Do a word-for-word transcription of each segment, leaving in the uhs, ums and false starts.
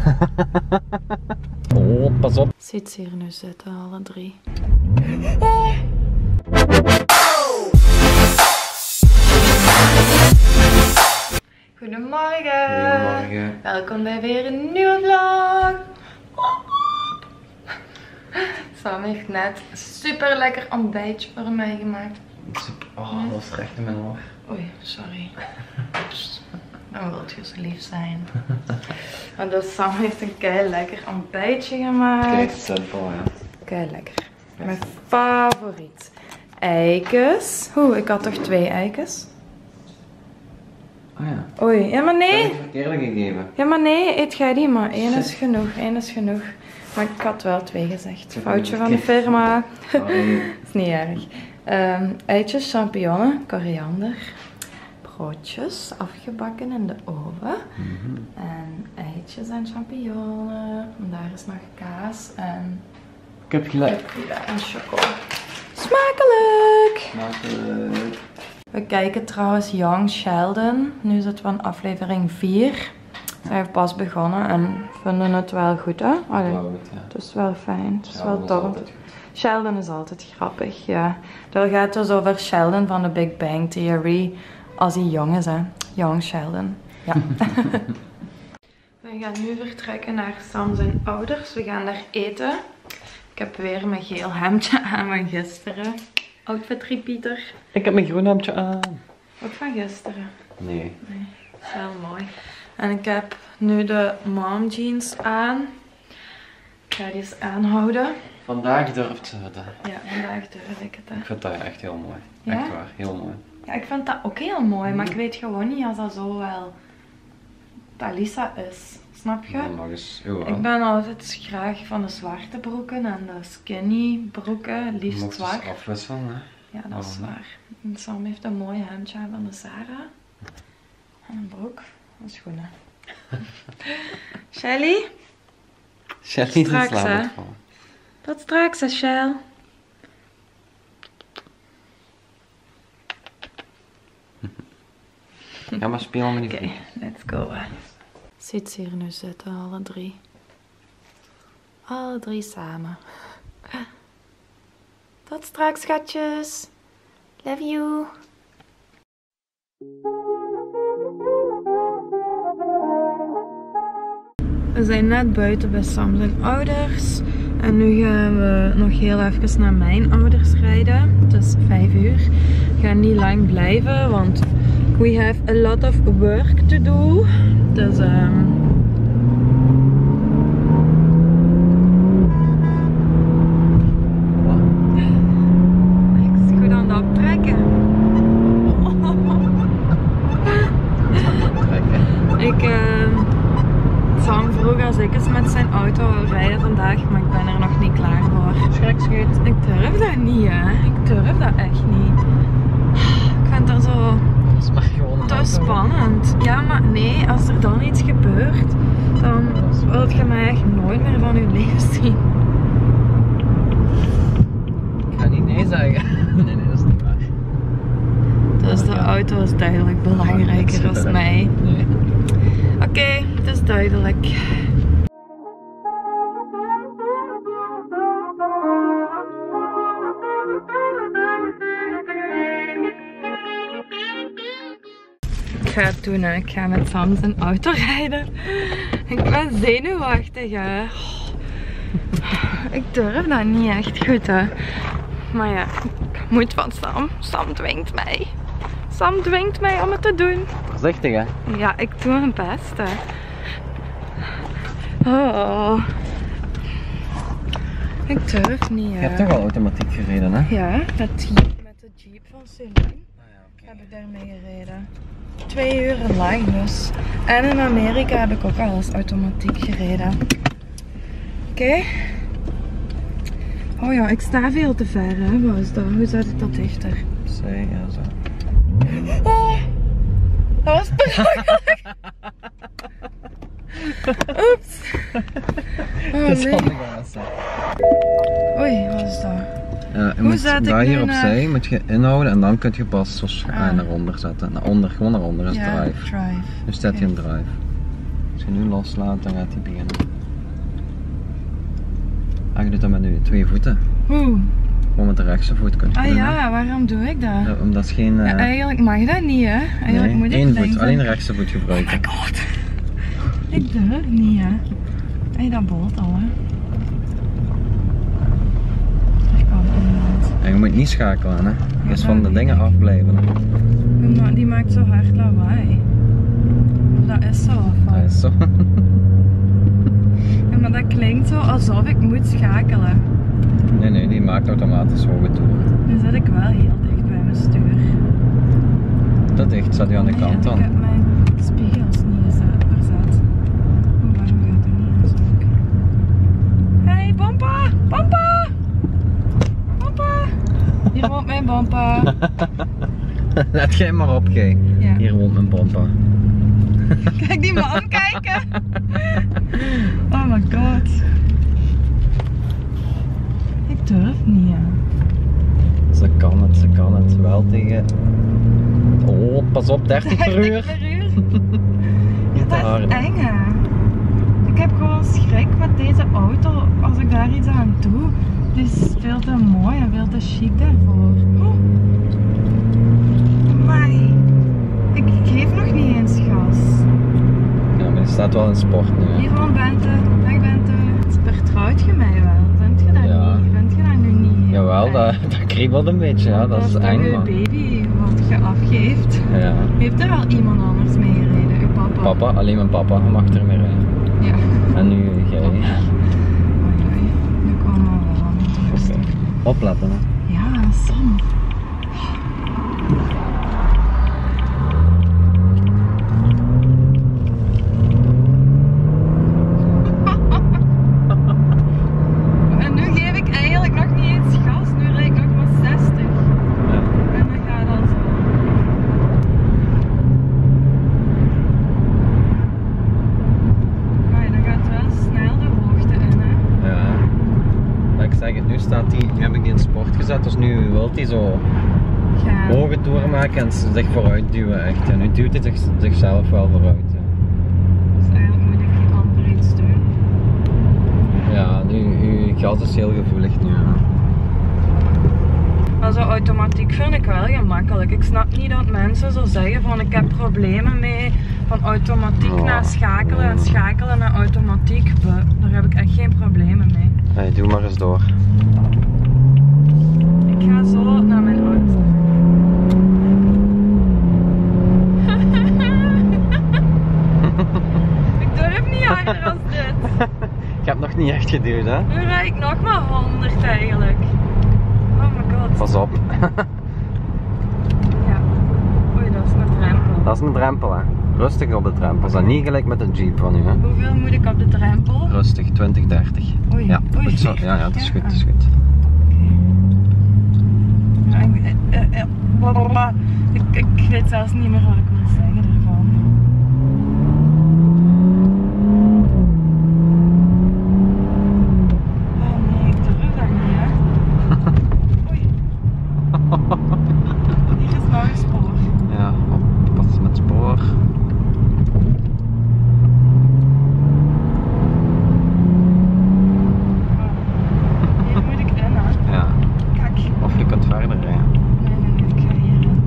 Oh, pas op. Ziet ze hier nu zitten, alle drie. Goedemorgen. Goedemorgen. Welkom bij weer een nieuwe vlog. Sam heeft net een super lekker ontbijtje voor mij gemaakt. Oh, dat was recht in mijn oor. Oei, sorry. Dan wilt je zo lief zijn. Maar dus Sam heeft een kei lekker ontbijtje gemaakt. Kijk, simpel ja. Kei lekker. Mijn favoriet. Eikens. Oeh, ik had toch twee eikens? Oh ja. Oei, ja maar nee. Ik heb het verkeerde gegeven. Ja maar nee, eet jij die maar. Eén is genoeg, één is genoeg. Maar ik had wel twee gezegd. Foutje van de firma. Sorry. Is niet erg. Um, eitjes, champignons, koriander. Broodjes afgebakken in de oven. Mm-hmm. En eitjes en champignons. En daar is nog kaas en Ik heb gelijk. en chocola. Smakelijk! Smakelijk. We kijken trouwens Young Sheldon. Nu zitten we aan aflevering vier. Zij heeft pas begonnen en vinden het wel goed, hè? Allee, Wou het, ja. het is wel fijn. Het is Sheldon wel is tof. altijd goed. Sheldon is altijd grappig, ja. Dat gaat dus over Sheldon van de Big Bang Theory. Als hij jong is, hè. Young Sheldon. Ja. We gaan nu vertrekken naar Sam zijn ouders. We gaan daar eten. Ik heb weer mijn geel hemdje aan van gisteren. Outfit repeater. Ik heb mijn groen hemdje aan. Ook van gisteren. Nee. Nee, dat is wel mooi. En ik heb nu de mom jeans aan. Ik ga die eens aanhouden. Vandaag durft ze het. Hè. Ja, vandaag durf ik het. Hè. Ik vind dat echt heel mooi. Ja? Echt waar, heel mooi. Ja, ik vind dat ook heel mooi, maar ik weet gewoon niet als dat zo wel Talisa is. Snap je? Dan nog eens. Oh, Ik ben altijd graag van de zwarte broeken en de skinny broeken, liefst mocht zwart. dus afwisselen, hè? Ja, dat is Waarom waar. En Sam heeft een mooi hemdje aan van de Zara. En een broek en schoenen. Shelly? Shelly is in Straks, slaap hè? aan het vallen. Tot straks, hè, Shell. Ga maar spelen met die Oké, vriend. let's go. Ziet ze hier nu zitten, alle drie. Alle drie samen. Tot straks, schatjes. Love you. We zijn net buiten bij Sam zijn ouders. En nu gaan we nog heel even naar mijn ouders rijden. Het is vijf uur. We gaan niet lang blijven, want we have a lot of work to do. Dus um... niks goed aan het optrekken. Ik uh... Sam vroeg als ik eens met zijn auto wil rijden vandaag, maar ik ben er nog niet klaar voor. Schrikschuit. Ik durf dat niet, hè. Ik durf dat echt niet. Ik vind dat zo Dat is maar gewoon een te auto. spannend. Ja, maar nee, als er dan iets gebeurt, dan wilt je mij echt nooit meer van je leven zien. Ik ga niet nee zeggen. Nee, nee, dat is niet waar. Dus de auto is duidelijk belangrijker dan mij. Nee. Oké, okay, het is duidelijk. Ik ga het doen, hè. Ik ga met Sam zijn auto rijden. Ik ben zenuwachtig, hè. Ik durf dat niet echt goed, hè. Maar ja, ik moet van Sam. Sam dwingt mij. Sam dwingt mij om het te doen. Voorzichtig, hè? Ja, ik doe mijn best, hè. Oh. Ik durf niet, hè. Je hebt toch al automatiek gereden, hè? Ja, met, jeep, met de jeep van Celine Ah, ja, okay. heb ik daarmee gereden. Twee uur lang dus. En in Amerika heb ik ook al eens automatiek gereden. Oké. Okay. Oh ja, ik sta veel te ver, hè. Wat is dat? Hoe zet ik dat dichter? Zij, ja, zo. Oh, dat was belachelijk. Oeps. Oh Dat is nee. handig aan het zijn. Oei, wat is dat? Ja, je Hoe moet zet ik daar nu hier naar- opzij moet je inhouden en dan kun je pas zo Ah. naar onder zetten. Naar onder, gewoon naar onder is Ja, drive. drive. Dus zet je Oké. een drive. Dus je nu loslaat, dan gaat hij beginnen. Ah, je doet dat met je twee voeten. Oeh. Gewoon met de rechtse voet kun je Ah doen, ja, hè. waarom doe ik dat? Ja, omdat het geen... Uh... Ja, eigenlijk mag dat niet, hè? Eigenlijk nee, moet ik één links voet, en- alleen de rechtse voet gebruiken. Oh my god. Ik durf niet, hè. Hé, dat bolt al, hè. Er komt iemand. En je moet niet schakelen, hè. Dus Ja, van de dat dingen weet ik. afblijven. Hè. Maar die maakt zo hard lawaai. Dat is zo. Of wat? Dat is zo. Ja, maar dat klinkt zo alsof ik moet schakelen. Nee, nee, die maakt automatisch hoge toeren. Nu zit ik wel heel dicht bij mijn stuur. Dat dicht, staat hij aan de Nee, kant en dan. ik heb mijn spiegels niet gezet, verzet. Oh, waarom gaat dat niet aan zoeken? Hey, Pompa! Pompa! Pompa! Hier woont mijn Pompa. Let jij maar op, gij. Ja. Hier woont mijn pompa. Kijk die man kijken! Oh my god. Ik durf niet, hè. Ze kan het, ze kan het. Wel tegen... Oh, pas op, dertig per uur. dertig per uur? Niet te Dat is hard. eng, hè. Ik heb gewoon schrik met deze auto als ik daar iets aan doe. Die is veel te mooi en veel te chic daarvoor. Oh. Amai. Ik geef nog niet eens gas. Ja, maar je staat wel in sport nu, hè. Hier woont Bente. Dag Bente. Vertrouwt je mij wel? Vind je dat Ja. niet? Vind je dat nu niet? Jawel, eng? dat, dat kriebelt een beetje, ja. Dat is Als eng, je man. baby wat je afgeeft. Ja. Heeft er al iemand anders mee gereden? Uw papa? Papa, alleen mijn papa mag er meer rijden. Ja. En nu jij. Oké, Oei, oei. Nu komen we wel niet rustig. opletten, hè. Ja, Sam. En nu geef ik eigenlijk nog niet eens gas, nu rijd ik nog maar zestig. Ja. En dan gaat dat zo. Maar dan gaat wel snel de hoogte in, hè. Ja. Maar ik zeg het, nu staat die, nu heb ik die in sport gezet, dus nu wil hij zo Ja. hoge toeren maken en zich vooruit duwen echt. En nu duwt hij zich, zichzelf wel vooruit. Ja, Dus eigenlijk moet ik amper iets doen. ja nu, uw gas is heel gevoelig nu. Ja. Maar zo automatiek vind ik wel gemakkelijk. Ik snap niet dat mensen zo zeggen van ik heb problemen mee van automatiek Oh. naar schakelen en schakelen naar automatiek. Buh, daar heb ik echt geen problemen mee. Hey, doe maar eens door. Ik ga zo naar mijn auto. Ik durf niet harder als dit. Ik heb nog niet echt geduwd, hè? Nu rijd ik nog maar honderd eigenlijk. Oh my god. Pas op. Ja. Oei, dat is een drempel. Dat is een drempel, hè? Rustig op de drempel. Dat is niet gelijk met de Jeep van u, hè? Hoeveel moet ik op de drempel? Rustig, twintig, dertig. Oei. Ja, Oei. goed zo. Ja, ja, het is Ja. goed, het is goed. Ja, ik, eh, eh, eh, blablabla. ik, ik weet zelfs niet meer wat ik wil zeggen ervan. Oh nee, ik durf dat niet, hè. Oei. Hier is nog een spoor. Ja, oppas met spoor. Hier moet ik in, hè. Ja, Kijk. of je kunt verder rijden. Nee, nee, nee, ik ga hierin.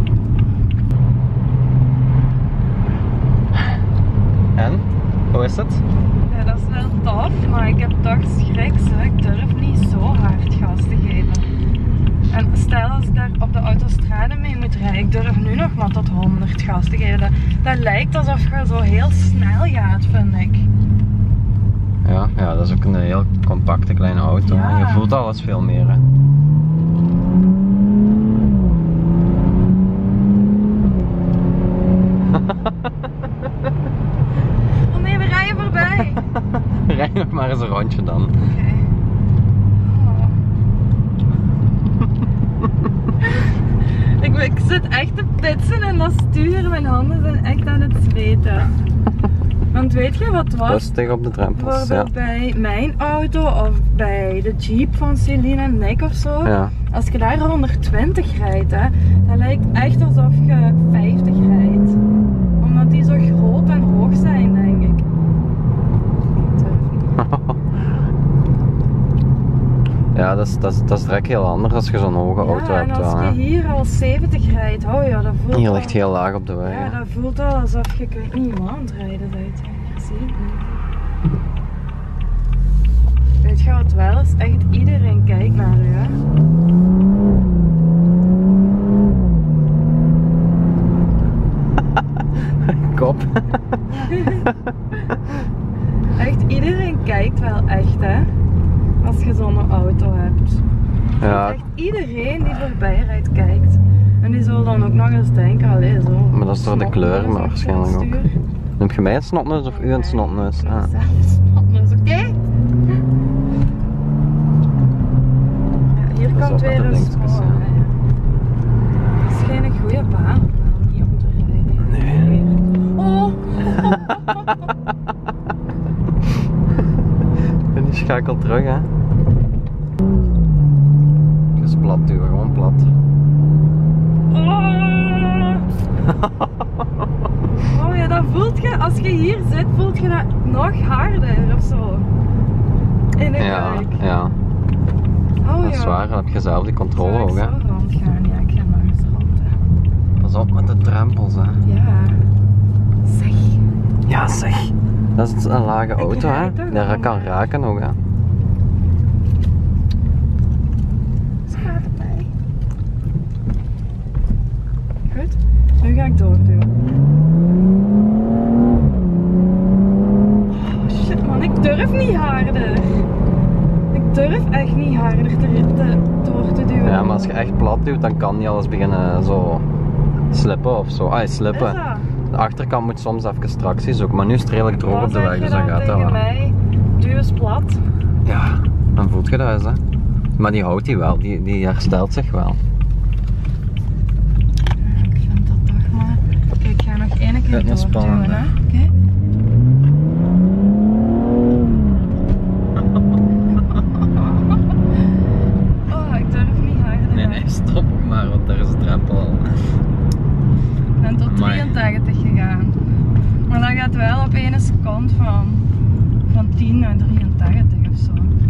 En? Hoe is het? Ja, dat is wel tof, maar ik heb toch schrik, zo. Ik durf niet zo hard gas te geven. En stel als ik daar op de autostrade mee moet rijden, ik durf nu nog maar tot honderd gas te geven. Dat, dat lijkt alsof je zo heel snel gaat, vind ik. Ja, ja, dat is ook een heel compacte kleine auto. Ja. Je voelt alles veel meer, hè? Oh nee, we rijden voorbij. Rij nog maar eens een rondje dan. Oké. Oh. ik, ik zit echt te pitsen en dat stuur. Mijn handen zijn echt aan het zweten. Want weet je wat het was? Rustig op de drempels, ja. Bijvoorbeeld bij mijn auto of bij de Jeep van Celine en Nick of zo. Ja. Als je daar honderdtwintig rijdt, hè, dan lijkt het echt alsof je vijftig rijdt. Omdat die zo groot en hoog zijn, denk ik. dat is, dat is, dat is direct heel anders als je zo'n hoge auto Ja, hebt. en als wel, je hè. hier al zeventig rijdt, oh ja, dat voelt Hier al- ligt heel laag op de weg. Ja, hè. dat voelt al alsof je, ik weet niet, hoe aan het rijden bent. Zie. Weet je wat wel is? Echt iedereen kijkt naar u, hè. Kop. Echt iedereen kijkt wel echt, hè. Als je zo'n auto hebt. Ja, Echt iedereen die voorbij rijdt kijkt. En die zal dan ook nog eens denken, allee zo. Maar dat is door de kleur, maar waarschijnlijk ook. Noem je mij een snotneus of u een snotneus? Ah. Snotneus, oké? Ja, hier Dat is komt ook weer wat de een dingetjes, spoor. ja. hè. Het is geen goede baan om wel niet om te rijden. Nee. Oh! En die schakelt terug, hè. Dus plat duwen, gewoon plat. Oh! Oh ja, dat voelt je, als je hier zit, voelt je dat nog harder of zo. In de Ja, buik. ja. Oh Dat is ja. waar, dan heb je zelf die controle Zou ik ook, hè. zo rondgaan? Ja, ik ga maar eens rond. Hè. Pas op met de drempels, hè. Ja. Zeg. Ja, zeg. Dat is een lage auto, hè. rijd toch Daar al, kan hè. raken ook, hè. Ze gaat erbij. Goed. Nu ga ik doorduwen. Oh shit man, ik durf niet harder. Ik durf echt niet harder te, te, door te duwen. Ja, maar als je echt plat duwt, dan kan niet alles beginnen zo slippen of zo. Ah, Is slippen. dat? De achterkant moet soms even tractie zoeken, maar nu is het redelijk droog op de weg, dus dat gaat dat tegen wel. mij, duw eens plat. Ja, dan voelt je dat eens, hè. Maar die houdt die wel, die, die herstelt zich wel. Ja, ik vind dat toch maar. Oké, ik ga nog één keer Vind het doorduwen, spannend, hè. hè? Oké. Oh, ik durf niet harder. Nee, nee, stop ook maar, want daar is de drempel al. Ik ben tot Amai. drieëntachtig gegaan. Maar dat gaat wel op één seconde van, van tien naar drieëntachtig of zo.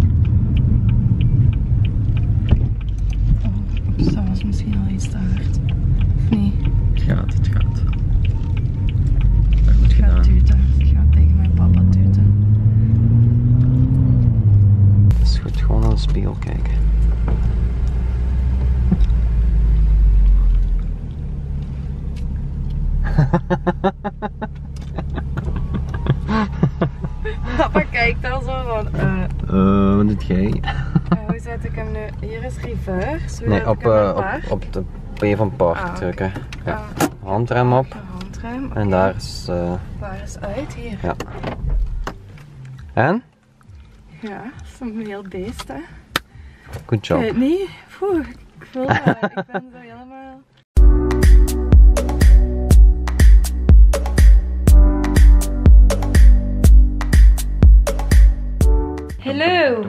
Oh, oeps, dat was misschien al iets te hard. Of niet? Het gaat, het gaat. Dat goed Ik ga gedaan. tuten. Ik ga tegen mijn papa tuten. Dat is goed, gewoon naar de spiegel kijken. Papa kijkt al zo van, eh, Eh, wat doet jij? eh, hoe zet ik hem nu? Hier is reverse. Hoe Nee, zet op, ik hem eh, in park? op, op de P van park Ah, oké. drukken. Ja. Ah, Handrem op. de handrem. En oké. daar is... eh, Waar is uit? Hier. Ja. En? Ja, dat is een heel beest, hè. Good Ik job. weet niet. Poeh, ik voel dat. Ik ben zo helemaal... Hello!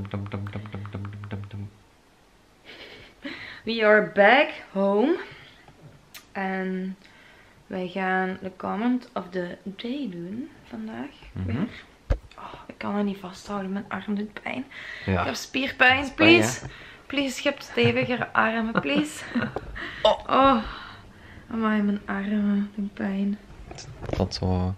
We are back home. En wij gaan de comment of the day doen vandaag. Mhm. Weer. Oh, ik kan het niet vasthouden, mijn arm doet pijn. Ja. Ik heb spierpijn, Spijn, please. Please, je hebt stevigere armen, please. Oh, oh. Amai, mijn armen doen pijn. Dat zo.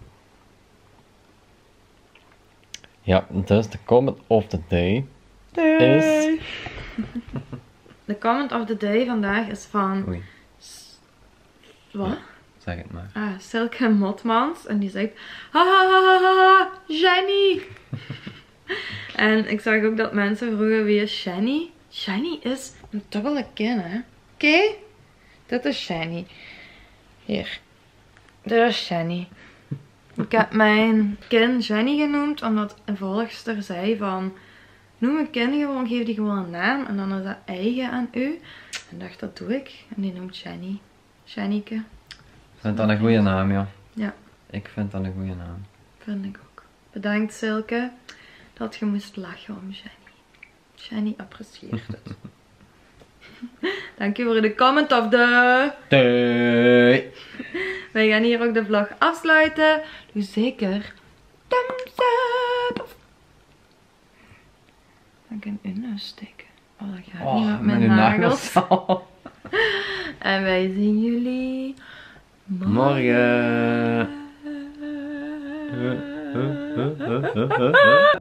Ja, dus de comment of the day is. De comment of the day vandaag is van... Oei, Wat? zeg het maar. Ah, Silke Motmans. En die zegt... Ha ha ha ha ha, Jenny! En ik zag ook dat mensen vroegen wie is Jenny. Jenny is een dubbele kin, hè. Oké? Dit is Jenny. Hier. Dit is Jenny. Ik heb mijn kin Jenny genoemd, omdat een volgster zei van... Noem een kin gewoon, geef die gewoon een naam en dan is dat eigen aan u. En dacht, dat doe ik. En die noemt Jenny. Jennyke. Ik vind dat een goede naam, ja. Ja. Ik vind dat een goede naam. Vind ik ook. Bedankt Silke dat je moest lachen om Jenny. Jenny apprecieert het. Dank je voor de comment of the... Doei! Wij gaan hier ook de vlog afsluiten. Doe zeker thumbs up. Dan kan ik in steken. Oh, dat gaat Oh, niet met mijn uw nagels. nagels. En wij zien jullie Morgen.